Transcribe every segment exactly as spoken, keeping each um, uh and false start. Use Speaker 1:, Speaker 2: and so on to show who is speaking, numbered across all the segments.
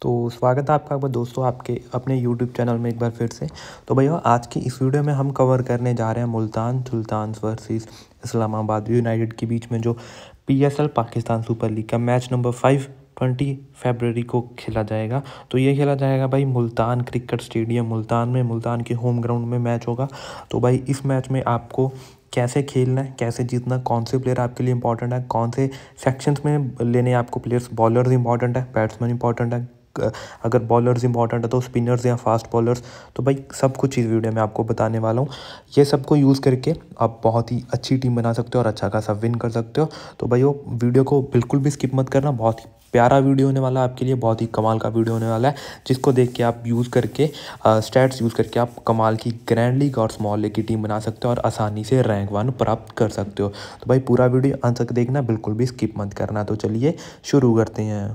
Speaker 1: तो स्वागत है आपका दोस्तों आपके अपने यूट्यूब चैनल में एक बार फिर से। तो भैया आज की इस वीडियो में हम कवर करने जा रहे हैं Multan Sultans versus Islamabad United के बीच में जो पीएसएल पाकिस्तान सुपर लीग का मैच नंबर फाइव ट्वेंटी फरवरी को खेला जाएगा। तो ये खेला जाएगा भाई मुल्तान क्रिकेट स्टेडियम मुल्तान में, मुल्तान के होम ग्राउंड में मैच होगा। तो भाई इस मैच में आपको कैसे खेलना है, कैसे जीतना, कौन से प्लेयर आपके लिए इंपॉर्टेंट है, कौन से सेक्शंस में लेने हैं आपको प्लेयर्स, बॉलर्स इंपॉर्टेंट है, बैट्समैन इंपॉर्टेंट है, अगर बॉलर्स इंपॉर्टेंट है तो स्पिनर्स या फास्ट बॉलर्स, तो भाई सब कुछ इस वीडियो में आपको बताने वाला हूँ। ये सबको यूज़ करके आप बहुत ही अच्छी टीम बना सकते हो और अच्छा खासा विन कर सकते हो। तो भाई वो वीडियो को बिल्कुल भी स्किप मत करना, बहुत ही प्यारा वीडियो होने वाला है आपके लिए, बहुत ही कमाल का वीडियो होने वाला है जिसको देख के आप यूज़ करके स्टैट्स यूज़ करके आप कमाल की ग्रैंड लीग और स्मॉल लीग की टीम बना सकते हो और आसानी से रैंक वन प्राप्त कर सकते हो। तो भाई पूरा वीडियो अंत तक देखना, बिल्कुल भी स्किप मत करना। तो चलिए शुरू करते हैं।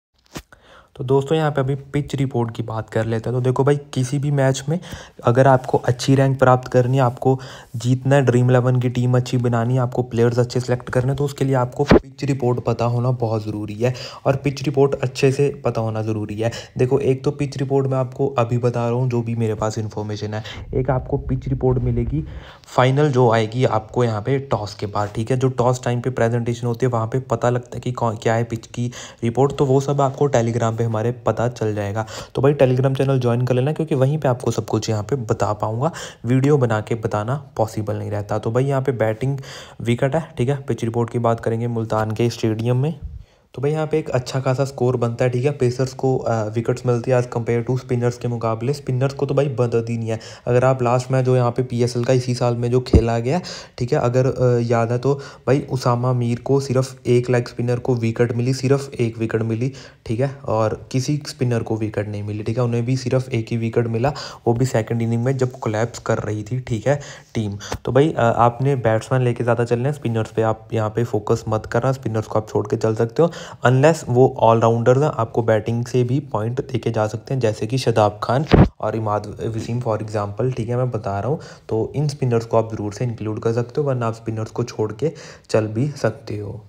Speaker 1: तो दोस्तों यहाँ पे अभी पिच रिपोर्ट की बात कर लेते हैं। तो देखो भाई किसी भी मैच में अगर आपको अच्छी रैंक प्राप्त करनी है, आपको जीतना है, ड्रीम इलेवन की टीम अच्छी बनानी है, आपको प्लेयर्स अच्छे सेलेक्ट करने, तो उसके लिए आपको पिच रिपोर्ट पता होना बहुत ज़रूरी है और पिच रिपोर्ट अच्छे से पता होना ज़रूरी है। देखो एक तो पिच रिपोर्ट मैं आपको अभी बता रहा हूँ जो भी मेरे पास इन्फॉर्मेशन है, एक आपको पिच रिपोर्ट मिलेगी फाइनल जो आएगी आपको यहाँ पे टॉस के बाद, ठीक है। जो टॉस टाइम पे प्रेजेंटेशन होती है वहाँ पे पता लगता है कि कौन क्या है पिच की रिपोर्ट, तो वो सब आपको टेलीग्राम पे हमारे पता चल जाएगा। तो भाई टेलीग्राम चैनल ज्वाइन कर लेना क्योंकि वहीं पे आपको सब कुछ यहाँ पे बता पाऊंगा, वीडियो बना के बताना पॉसिबल नहीं रहता। तो भाई यहाँ पे बैटिंग विकेट है, ठीक है। पिच रिपोर्ट की बात करेंगे मुल्तान के स्टेडियम में, तो भाई यहाँ पे एक अच्छा खासा स्कोर बनता है, ठीक है। पेसर्स को विकेट्स मिलती है एज़ कम्पेयर टू स्पिनर्स के मुकाबले। स्पिनर्स को तो भाई मदद ही नहीं है। अगर आप लास्ट मैच जो यहाँ पे पीएसएल का इसी साल में जो खेला गया, ठीक है, अगर आ, याद है तो भाई उसामा मीर को सिर्फ एक लेग स्पिनर को विकेट मिली, सिर्फ एक विकेट मिली, ठीक है, और किसी स्पिनर को विकेट नहीं मिली, ठीक है। उन्हें भी सिर्फ एक ही विकेट मिला, वो भी सेकेंड इनिंग में जब कोलैप्स कर रही थी, ठीक है, टीम। तो भाई आ, आपने बैट्समैन लेके ज़्यादा चलना है, स्पिनर्स पे आप यहाँ पे फोकस मत करना, स्पिनर्स को आप छोड़ के चल सकते हो अनलेस वो ऑलराउंडर हैं, आपको बैटिंग से भी पॉइंट देके जा सकते हैं जैसे कि शादाब खान और इमाद वसीम फॉर एग्जांपल, ठीक है, मैं बता रहा हूँ। तो इन स्पिनर्स को आप ज़रूर से इंक्लूड कर सकते हो, वरना आप स्पिनर्स को छोड़ के चल भी सकते हो।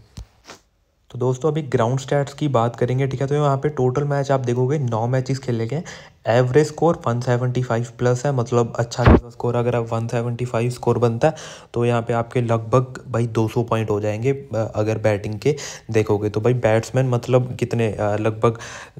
Speaker 1: तो दोस्तों अभी ग्राउंड स्टैट्स की बात करेंगे, ठीक है। तो यहाँ पे टोटल मैच आप देखोगे नौ मैचेस खेले गए, एवरेज स्कोर एक सौ पचहत्तर प्लस है, मतलब अच्छा खासा स्कोर। अगर आप एक सौ पचहत्तर स्कोर बनता है तो यहाँ पे आपके लगभग भाई दो सौ पॉइंट हो जाएंगे अगर बैटिंग के देखोगे। तो भाई बैट्समैन मतलब कितने, लगभग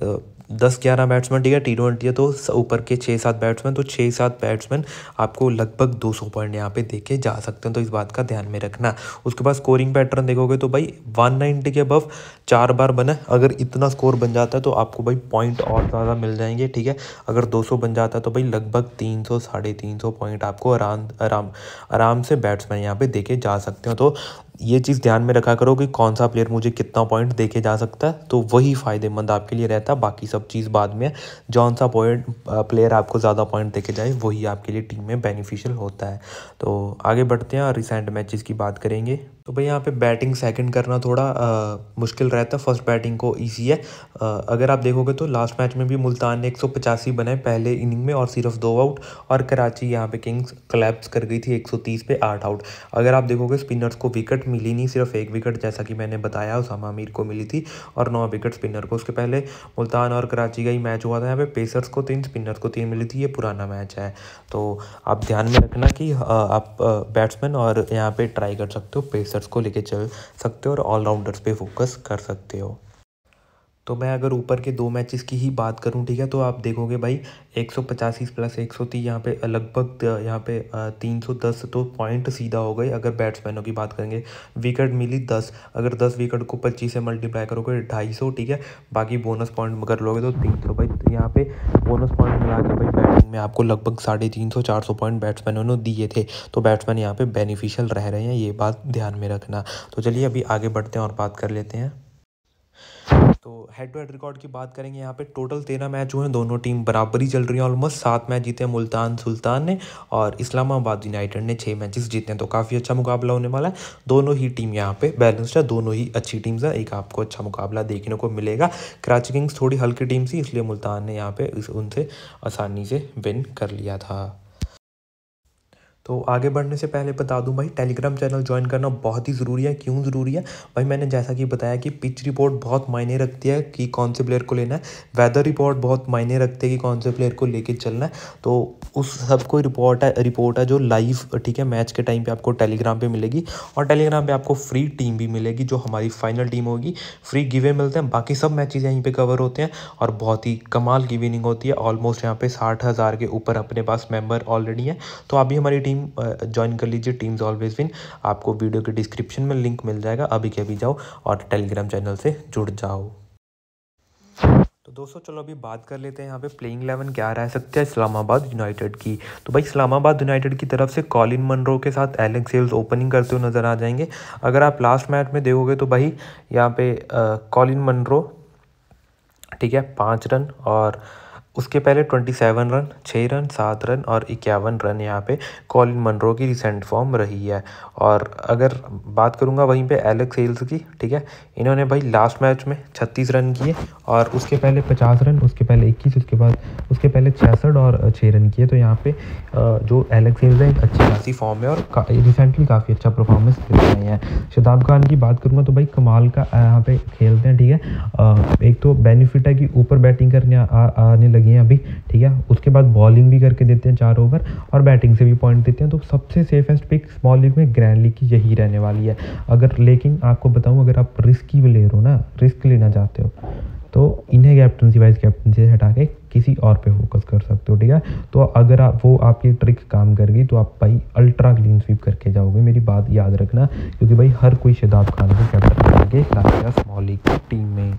Speaker 1: दस ग्यारह बैट्समैन, ठीक है, टी ट्वेंटी है तो ऊपर के छः सात बैट्समैन, तो छः सात बैट्समैन आपको लगभग दो सौ पॉइंट यहाँ पे देके जा सकते हैं, तो इस बात का ध्यान में रखना। उसके बाद स्कोरिंग पैटर्न देखोगे तो भाई एक सौ नब्बे के अबव चार बार बना है। अगर इतना स्कोर बन जाता है तो आपको भाई पॉइंट और ज़्यादा मिल जाएंगे, ठीक है। अगर दो सौ बन जाता है तो भाई लगभग तीन सौ साढ़े तीन सौ पॉइंट आपको आराम आराम आराम से बैट्समैन यहाँ पे देके जा सकते हो। तो ये चीज़ ध्यान में रखा करो कि कौन सा प्लेयर मुझे कितना पॉइंट देके जा सकता है, तो वही फ़ायदेमंद आपके लिए रहता है। बाकी सब चीज़ बाद में, जौन सा पॉइंट प्लेयर आपको ज़्यादा पॉइंट देके जाए वही आपके लिए टीम में बेनिफिशियल होता है। तो आगे बढ़ते हैं और रिसेंट मैचेस की बात करेंगे। तो भाई यहाँ पे बैटिंग सेकंड करना थोड़ा आ, मुश्किल रहता है, फर्स्ट बैटिंग को ईजी है। आ, अगर आप देखोगे तो लास्ट मैच में भी मुल्तान ने एक सौ पचासी बनाए पहले इनिंग में और सिर्फ दो आउट, और कराची यहाँ पे किंग्स कोलैप्स कर गई थी एक सौ तीस पे आठ आउट। अगर आप देखोगे स्पिनर्स को विकेट मिली नहीं, सिर्फ एक विकेट जैसा कि मैंने बताया उसामा मीर को मिली थी, और नौ विकेट स्पिनर को। उसके पहले मुल्तान और कराची का ही मैच हुआ था, यहाँ पे पेसर्स को तीन, स्पिनर्स को तीन मिली थी, ये पुराना मैच है। तो आप ध्यान में रखना कि आप बैट्समैन और यहाँ पे ट्राई कर सकते हो, पेसर्स को लेके चल सकते हो और ऑलराउंडर्स पे फोकस कर सकते हो। तो मैं अगर ऊपर के दो मैचेस की ही बात करूं, ठीक है, तो आप देखोगे भाई एक सौ पचासी प्लस एक सौ तीस यहाँ पे लगभग यहाँ पे तीन सौ दस तो पॉइंट सीधा हो गए। अगर बैट्समैनों की बात करेंगे, विकेट मिली दस, अगर दस विकेट को पच्चीस से मल्टीप्लाई करोगे ढाई सौ, ठीक है, बाकी बोनस पॉइंट कर लोगे तो तीन सौ। भाई यहाँ पे बोनस पॉइंट मिला के भाई बैटिंग में आपको लगभग साढ़े तीन सौ चार सौ पॉइंट बैट्समैनों ने दिए थे, तो बैट्समैन यहाँ पे बेनिफिशियल रह रहे हैं, ये बात ध्यान में रखना। तो चलिए अभी आगे बढ़ते हैं और बात कर लेते हैं। तो हेड टू हेड रिकॉर्ड की बात करेंगे, यहाँ पे टोटल तेरह मैच हुए हैं, दोनों टीम बराबरी चल रही है ऑलमोस्ट। सात मैच जीते हैं मुल्तान सुल्तान ने और इस्लामाबाद यूनाइटेड ने छः मैचेस जीते हैं, तो काफ़ी अच्छा मुकाबला होने वाला है। दोनों ही टीम यहाँ पे बैलेंस्ड है, दोनों ही अच्छी टीम्स है, एक आपको अच्छा मुकाबला देखने को मिलेगा। कराची किंग्स थोड़ी हल्की टीम थी, इसलिए मुल्तान ने यहाँ पे उनसे आसानी से विन कर लिया था। तो आगे बढ़ने से पहले बता दूं भाई, टेलीग्राम चैनल ज्वाइन करना बहुत ही ज़रूरी है। क्यों ज़रूरी है भाई? मैंने जैसा कि बताया कि पिच रिपोर्ट बहुत मायने रखती है कि कौन से प्लेयर को लेना है, वेदर रिपोर्ट बहुत मायने रखते हैं कि कौन से प्लेयर को लेके चलना है। तो उस सब कोई रिपोर्ट है रिपोर्ट है जो लाइव, ठीक है, मैच के टाइम पे आपको टेलीग्राम पे मिलेगी। और टेलीग्राम पे आपको फ्री टीम भी मिलेगी जो हमारी फाइनल टीम होगी। फ्री गिवे मिलते हैं, बाकी सब मैचेस यहीं पे कवर होते हैं और बहुत ही कमाल की विनिंग होती है। ऑलमोस्ट यहाँ पे साठ हज़ार के ऊपर अपने पास मेंबर ऑलरेडी हैं। तो अभी हमारी टीम ज्वाइन कर लीजिए, टीम्स ऑलवेज विन। आपको वीडियो के डिस्क्रिप्शन में लिंक मिल जाएगा, अभी के अभी जाओ और टेलीग्राम चैनल से जुड़ जाओ। तो दोस्तों चलो अभी बात कर लेते हैं यहाँ पे प्लेइंग इलेवन क्या रह सकता है इस्लामाबाद यूनाइटेड की। तो भाई इस्लामाबाद यूनाइटेड की तरफ से कॉलिन मनरो के साथ एलेक्स हेल्स ओपनिंग करते हुए नज़र आ जाएंगे। अगर आप लास्ट मैच में देखोगे तो भाई यहाँ पे कॉलिन मनरो, ठीक है, पाँच रन, और उसके पहले सत्ताईस रन, छः रन, सात रन और इक्यावन रन यहाँ पे कॉलिन मनरो की रिसेंट फॉर्म रही है। और अगर बात करूँगा वहीं पे एलेक्स हेल्स की, ठीक है, इन्होंने भाई लास्ट मैच में छत्तीस रन किए और उसके पहले पचास रन, उसके पहले इक्कीस, उसके बाद उसके पहले छियासठ और छः रन किए। तो यहाँ पे जो एलेक्स हेल्स है एक अच्छी खासी फॉर्म है और का, रिसेंटली काफ़ी अच्छा परफॉर्मेंस दे रहे हैं। शदाब खान की बात करूँगा तो भाई कमाल का यहाँ पे खेलते हैं, ठीक है। एक तो बेनिफिट है कि ऊपर बैटिंग करने आ, आने लगी हैं अभी, ठीक है। उसके बाद बॉलिंग भी करके देते हैं चार ओवर और बैटिंग से भी पॉइंट देते हैं। तो सबसे सेफेस्ट पिक स्मॉल लीग में ग्रैंड लीग की यही रहने वाली है। अगर लेकिन आपको बताऊं, अगर आप रिस्की प्लेयर हो ना, रिस्क लेना चाहते हो, तो इन्हें कैप्टनसी वाइज कैप्टनसी से हटा के किसी और पे फोकस कर सकते हो, ठीक है। तो अगर आप वो आपकी ट्रिक काम कर गई तो आप भाई अल्ट्रा क्लीन स्वीप करके जाओगे, मेरी बात याद रखना, क्योंकि भाई हर कोई शदाब खान को कैप्टन करके लाएगा स्मॉल लीग की टीम में।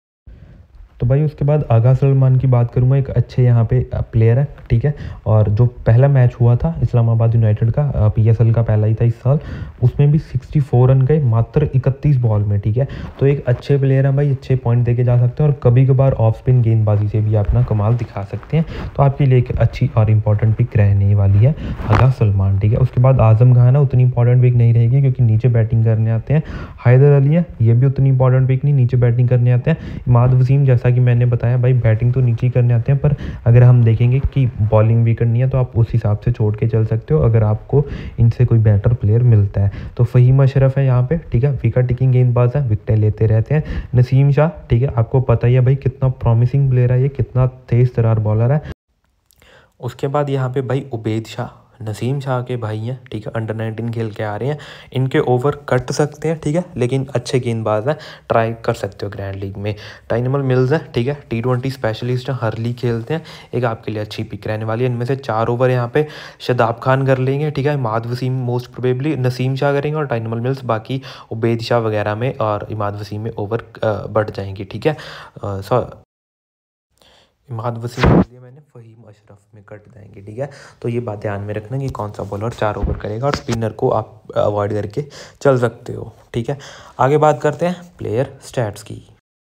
Speaker 1: तो भाई उसके बाद आगा सलमान की बात करूँगा, एक अच्छे यहाँ पे प्लेयर है, ठीक है। और जो पहला मैच हुआ था इस्लामाबाद यूनाइटेड का, पीएसएल का पहला ही था इस साल, उसमें भी चौंसठ रन गए मात्र इकतीस बॉल में, ठीक है। तो एक अच्छे प्लेयर हैं भाई, अच्छे पॉइंट देके जा सकते हैं और कभी कभार ऑफ स्पिन गेंदबाजी से भी अपना कमाल दिखा सकते हैं। तो आपके लिए एक अच्छी और इम्पॉर्टेंट पिक रहने वाली है आगा सलमान, ठीक है। उसके बाद आजम खान है, उतनी इंपॉर्टेंट पिक नहीं रहेगी क्योंकि नीचे बैटिंग करने आते हैं। हैदर अली है, ये भी उतनी इंपॉर्टेंट पिक नहीं, नीचे बैटिंग करने आते हैं। इमाद वसीम, जैसा कि मैंने बताया भाई बैटिंग तो नीचे ही करने आते हैं, पर अगर हम देखेंगे कि बॉलिंग भी करनी है तो आप उस हिसाब से छोड़ के चल सकते हो अगर आपको इनसे कोई बेटर प्लेयर मिलता है। तो फ़हीम अशरफ है यहाँ पे, ठीक है, विकेट टेकिंग गेंदबाज है, विकेटें लेते रहते हैं। नसीम शाह, ठीक है, आपको पता ही है भाई कितना प्रॉमिसिंग प्लेयर है ये, कितना तेज़ तरार बॉलर है। उसके बाद यहाँ पे भाई उबैद शाह, नसीम शाह के भाई हैं, ठीक है, अंडर नाइनटीन खेल के आ रहे हैं। इनके ओवर कट सकते हैं, ठीक है, लेकिन अच्छे गेंदबाज हैं, ट्राई कर सकते हो ग्रैंड लीग में। टाइनमल मिल्स है, ठीक है, टी ट्वेंटी स्पेशलिस्ट हैं, हर लीग खेलते हैं, एक आपके लिए अच्छी पिक रहने वाली है। इनमें से चार ओवर यहाँ पे शदाब खान कर लेंगे, ठीक है, इमाद वसीम मोस्ट प्रोबेबली, नसीम शाह करेंगे और टाइनमल मिल्स, बाकी उबैद शाह वगैरह में और इमाद वसीम में ओवर बढ़ जाएंगी, ठीक है। सो इमाद वसीम के लिए मैंने फ़हीम अशरफ में कट जाएंगे, ठीक है। तो ये बात ध्यान में रखना कि कौन सा बॉलर चार ओवर करेगा और स्पिनर को आप अवॉइड करके चल सकते हो, ठीक है। आगे बात करते हैं प्लेयर स्टैट्स की।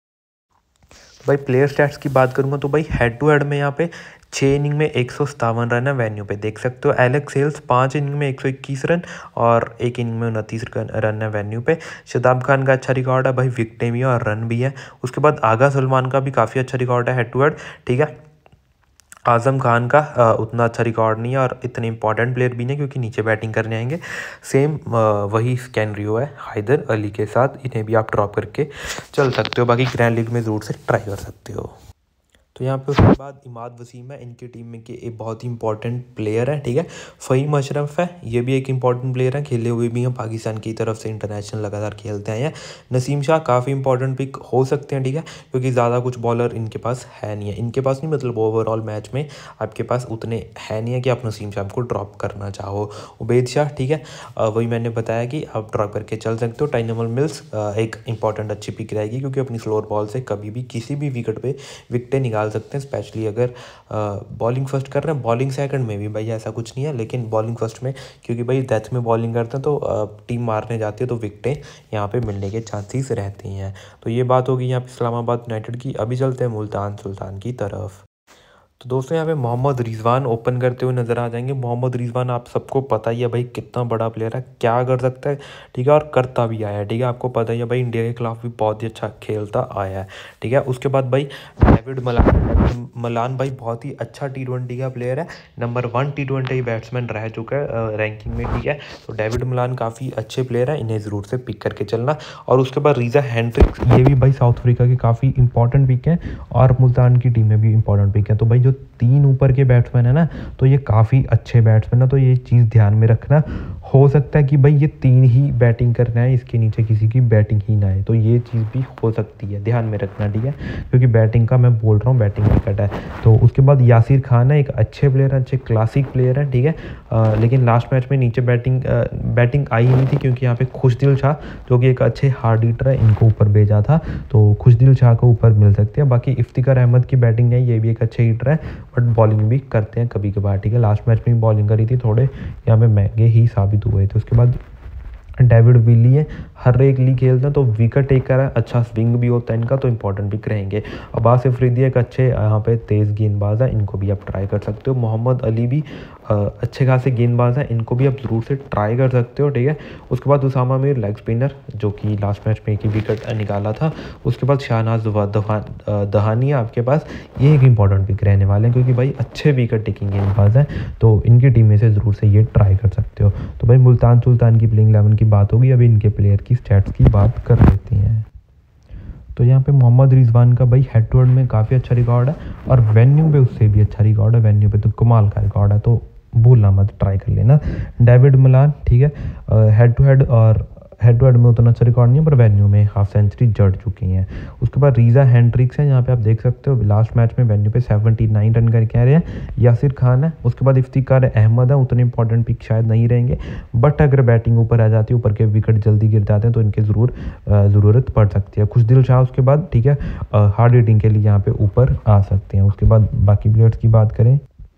Speaker 1: तो भाई प्लेयर स्टैट्स की बात करूँगा तो भाई हेड टू हेड में यहाँ पे छः इनिंग में एक सौ सतावन रन है, वेन्यू पे देख सकते हो। एलेक्स हेल्स पाँच इनिंग में एक सौ इक्कीस रन और एक इनिंग में उनतीस रन है, वेन्यू पे। शदाब खान का अच्छा रिकॉर्ड है भाई, विकेटें भी हैं और रन भी है। उसके बाद आगा सलमान का भी काफ़ी अच्छा रिकॉर्ड है हेड टू हेड, ठीक है। आज़म खान का आ, उतना अच्छा रिकॉर्ड नहीं है और इतने इंपॉर्टेंट प्लेयर भी नहीं क्योंकि नीचे बैटिंग करने आएंगे। सेम आ, वही स्कैनरियो है हैदर अली के साथ, इन्हें भी आप ड्रॉप करके चल सकते हो, बाकी ग्रैंड लीग में ज़रूर से ट्राई कर सकते हो। तो यहाँ पे उसके बाद इमाद वसीम है, इनकी टीम में के एक बहुत ही इंपॉर्टेंट प्लेयर है, ठीक है। फ़हीम अशरफ है, ये भी एक इंपॉर्टेंट प्लेयर है, खेले हुए भी हैं पाकिस्तान की तरफ से, इंटरनेशनल लगातार खेलते आए हैं। नसीम शाह काफ़ी इंपॉर्टेंट पिक हो सकते हैं, ठीक है, क्योंकि ज़्यादा कुछ बॉलर इनके पास है नहीं है, इनके पास नहीं मतलब ओवरऑल मैच में आपके पास उतने है नहीं है कि आप नसीम शाह को ड्रॉप करना चाहो। उबैद शाह, ठीक है, वही मैंने बताया कि आप ड्रॉप करके चल सकते हो। टाइनमल मिल्स एक इंपॉर्टेंट अच्छी पिक रहेगी क्योंकि अपनी स्लोअर बॉल से कभी भी किसी भी विकेट पे विकेटें निकाल सकते हैं, स्पेशली अगर बॉलिंग फर्स्ट कर रहे हैं। बॉलिंग सेकंड में भी भाई ऐसा कुछ नहीं है, लेकिन बॉलिंग फर्स्ट में क्योंकि भाई डेथ में बॉलिंग करते हैं तो टीम मारने जाती है तो विकेटें यहाँ पे मिलने के चांसेस रहते हैं। तो ये बात होगी यहाँ पे इस्लामाबाद यूनाइटेड की। अभी चलते हैं मुल्तान सुल्तान की तरफ। तो दोस्तों यहाँ पे मोहम्मद रिजवान ओपन करते हुए नज़र आ जाएंगे। मोहम्मद रिजवान आप सबको पता ही है भाई कितना बड़ा प्लेयर है, क्या कर सकता है, ठीक है, और करता भी आया है, ठीक है। आपको पता ही है भाई इंडिया के खिलाफ भी बहुत ही अच्छा खेलता आया है, ठीक है। उसके बाद भाई डेविड मलान मलान भाई बहुत ही अच्छा टी ट्वेंटी का प्लेयर है, number one T twenty batsman रह चुका है रैंकिंग में, ठीक है। तो डेविड मलान काफ़ी अच्छे प्लेयर है, इन्हें ज़रूर से पिक करके चलना। और उसके बाद रीज़ा हेंड्रिक्स, ये भी भाई साउथ अफ्रीका के काफ़ी इंपॉर्टेंट पिक है और मुल्तान की टीम में भी इंपॉर्टेंट पिक है। तो भाई जो तीन ऊपर के बैट्समैन है ना, तो ये काफ़ी अच्छे बैट्समैन है, तो ये चीज़ ध्यान में रखना। हो सकता है कि भाई ये तीन ही बैटिंग करना है, इसके नीचे किसी की बैटिंग ही ना है, तो ये चीज़ भी हो सकती है, ध्यान में रखना, ठीक है, क्योंकि बैटिंग का मैं बोल रहा हूँ, बैटिंग विकेट है। तो उसके बाद यासिर खान है, एक अच्छे प्लेयर है, अच्छे क्लासिक प्लेयर है, ठीक है। आ, लेकिन लास्ट मैच में नीचे बैटिंग आ, बैटिंग आई नहीं थी, क्योंकि यहाँ पे खुशदिल शाह जो कि एक अच्छे हार्ड हिटर है, इनको ऊपर भेजा था, तो खुशदिल शाह को ऊपर मिल सकती है। बाकी इफ्तिकार अहमद की बैटिंग है, ये भी एक अच्छे हिटर है, बट बॉलिंग भी करते हैं कभी कभार, ठीक है। लास्ट मैच में भी बॉलिंग करी थी, थोड़े यहाँ पे महंगे ही साबित हुए थे। उसके बाद डेविड विली है, हर एक लीग खेलते हैं, तो विकेट टेकर है, अच्छा स्विंग भी होता है इनका, तो इंपॉर्टेंट पिक रहेंगे। अब्बास अफरीदी एक अच्छे यहाँ पे तेज़ गेंदबाज है, इनको भी आप ट्राई कर सकते हो। मोहम्मद अली भी अच्छे खासे गेंदबाज हैं, इनको भी आप ज़रूर से ट्राई कर सकते हो, ठीक है। उसके बाद उसामा मीर लेग स्पिनर, जो कि लास्ट मैच में एक ही विकेट निकाला था। उसके बाद शाहनाज दहानी है आपके पास, ये एक इंपॉर्टेंट पिक रहने वाले हैं, क्योंकि भाई अच्छे विकेट टेकिंग गेंदबाज हैं, तो इनकी टीम में से ज़रूर से ये ट्राई कर सकते हो। तो भाई मुल्तान सुल्तान की प्लेइंग इलेवन की बात होगी, अभी इनके प्लेयर की स्टैट्स की बात कर लेते हैं। तो यहाँ पे मोहम्मद रिजवान का भाई हेड टू हेड में काफ़ी अच्छा रिकॉर्ड है, और वेन्यू पे उससे भी अच्छा रिकॉर्ड है, वेन्यू पे तो कमाल का रिकॉर्ड है, तो भूलना मत, ट्राई कर लेना। डेविड मलान, ठीक है, हेड टू हेड और हेड टू हेड में उतना अच्छा रिकॉर्ड नहीं है, पर वेन्यू में हाफ सेंचुरी जड़ चुकी हैं। उसके बाद रीज़ा हेंड्रिक्स है, यहाँ पे आप देख सकते हो लास्ट मैच में वेन्यू पे सेवेंटी नाइन रन करके आ रहे हैं। यासिर खान है, उसके बाद इफ्तिकार अहमद है, उतने इंपॉर्टेंट पिक शायद नहीं रहेंगे, बट अगर बैटिंग ऊपर आ जाती है, ऊपर के विकेट जल्दी गिर जाते हैं, तो इनकी ज़रूर ज़रूरत पड़ सकती है। खुशदिल शाह उसके बाद, ठीक है, हार्ड हिटिंग के लिए यहाँ पे ऊपर आ सकते हैं। उसके बाद बाकी प्लेयर्स की बात करें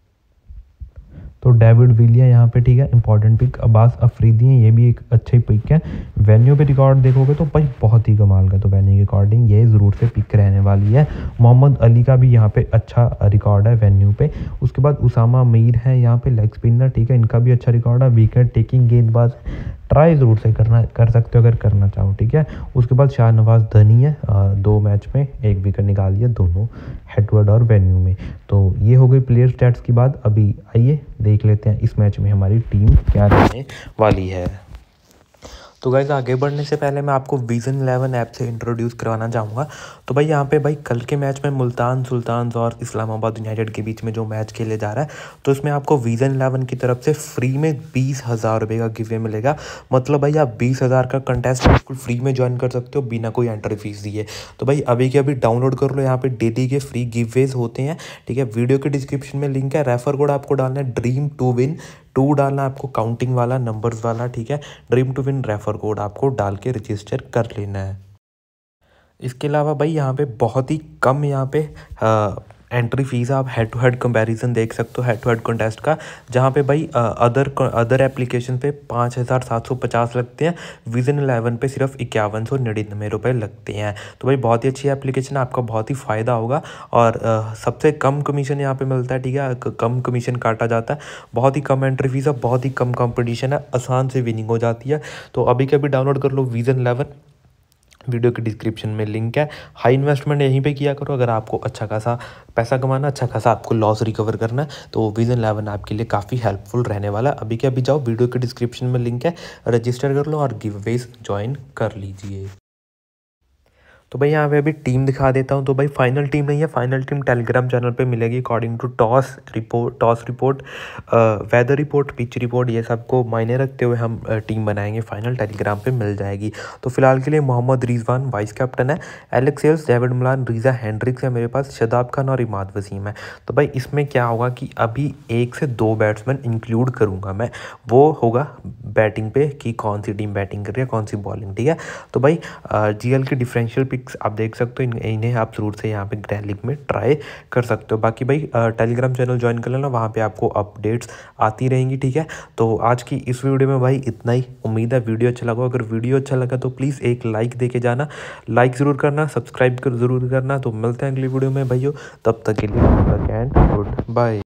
Speaker 1: तो डेविड विलिया यहाँ पे, ठीक है, इंपॉर्टेंट पिक। अब्बास अफरीदी हैं, ये भी एक अच्छे पिक है। वेन्यू पे रिकॉर्ड देखोगे तो भाई बहुत ही कमाल का, तो वेन्यू के अकॉर्डिंग ये ज़रूर से पिक रहने वाली है। मोहम्मद अली का भी यहाँ पे अच्छा रिकॉर्ड है वेन्यू पे। उसके बाद उसामा मीर है यहाँ पे लेग स्पिनर, ठीक है, इनका भी अच्छा रिकॉर्ड है, विकेट टेकिंग गेंदबाज, ट्राई ज़रूर से करना कर सकते हो अगर करना चाहो, ठीक है। उसके बाद शाहनवाज धनी है, दो मैच में एक विकेट निकाली है, दोनों हेड टू हेड और वेन्यू में। तो ये हो गई प्लेयर स्टैट्स की बात। अभी आइए देख लेते हैं इस मैच में हमारी टीम क्या रहने वाली है। तो गाइस आगे बढ़ने से पहले मैं आपको विजन इलेवन ऐप से इंट्रोड्यूस करवाना चाहूँगा। तो भाई यहाँ पे भाई कल के मैच में मुल्तान सुल्तान्स और इस्लामाबाद यूनाइटेड के बीच में जो मैच खेले जा रहा है, तो इसमें आपको विजन इलेवन की तरफ से फ्री में बीस हज़ार रुपये का गिवे मिलेगा। मतलब भाई आप बीस हज़ार का कंटेस्ट बिल्कुल फ्री में ज्वाइन कर सकते हो बिना कोई एंट्री फीस दिए। तो भाई अभी के अभी डाउनलोड कर लो, यहाँ पे डेली के फ्री गिवेज होते हैं, ठीक है। वीडियो के डिस्क्रिप्शन में लिंक है, रेफर कोड आपको डालना है ड्रीम टू विन, टू डालना आपको काउंटिंग वाला नंबर्स वाला, ठीक है। Dream to win refer code आपको डाल के रजिस्टर कर लेना है। इसके अलावा भाई यहाँ पे बहुत ही कम यहाँ पे आ, एंट्री फीस, आप हेड टू हेड कंपैरिजन देख सकते हो हेड टू हेड कॉन्टेस्ट का, जहाँ पे भाई अदर अदर एप्लीकेशन पे पाँच हज़ार सात सौ पचास लगते हैं, विजन इलेवन पे सिर्फ इक्यावन सौ निन्यानवे रुपये लगते हैं। तो भाई बहुत ही अच्छी एप्लीकेशन है, आपका बहुत ही फ़ायदा होगा, और आ, सबसे कम कमीशन यहाँ पे मिलता है, ठीक है, कम कमीशन काटा जाता है, बहुत ही कम एंट्री फीस है, बहुत ही कम कॉम्पिटिशन है, आसान से विनिंग हो जाती है। तो अभी के अभी डाउनलोड कर लो विजन इलेवन, वीडियो के डिस्क्रिप्शन में लिंक है। हाई इन्वेस्टमेंट यहीं पे किया करो अगर आपको अच्छा खासा पैसा कमाना, अच्छा खासा आपको लॉस रिकवर करना है, तो विजन इलेवन आपके लिए काफ़ी हेल्पफुल रहने वाला है। अभी के अभी जाओ, वीडियो के डिस्क्रिप्शन में लिंक है, रजिस्टर कर लो और गिव अवेज ज्वाइन कर लीजिए। तो भाई यहाँ पे अभी टीम दिखा देता हूँ। तो भाई फाइनल टीम नहीं है, फाइनल टीम टेलीग्राम चैनल पे मिलेगी according to toss report, toss report, weather report, pitch report, ये सबको मायने रखते हुए हम टीम बनाएंगे, फाइनल टेलीग्राम पे मिल जाएगी। तो फिलहाल के लिए मोहम्मद रिजवान वाइस कैप्टन है, Alex Hales, David Malan, Reeza Hendricks है मेरे पास, शदाब खान और इमाद वसीम है। तो भाई इसमें क्या होगा कि अभी एक से दो बैट्समैन इंक्लूड करूँगा मैं, वो होगा बैटिंग पे कि कौन सी टीम बैटिंग कर रही है, कौन सी बॉलिंग, ठीक है। तो भाई जीएल के डिफरेंशियल पिक्स आप देख सकते हो, इन्हें आप जरूर से यहाँ पे ग्रैंड लीग में ट्राई कर सकते हो। बाकी भाई टेलीग्राम चैनल ज्वाइन कर लेना, वहाँ पे आपको अपडेट्स आती रहेंगी, ठीक है। तो आज की इस वीडियो में भाई इतना ही। उम्मीद है वीडियो अच्छा लगा। अगर वीडियो अच्छा लगा तो प्लीज़ एक लाइक दे के जाना, लाइक ज़रूर करना, सब्सक्राइब कर ज़रूर करना। तो मिलते हैं अगली वीडियो में भाइयों, तब तक के लिए एंड गुड बाय।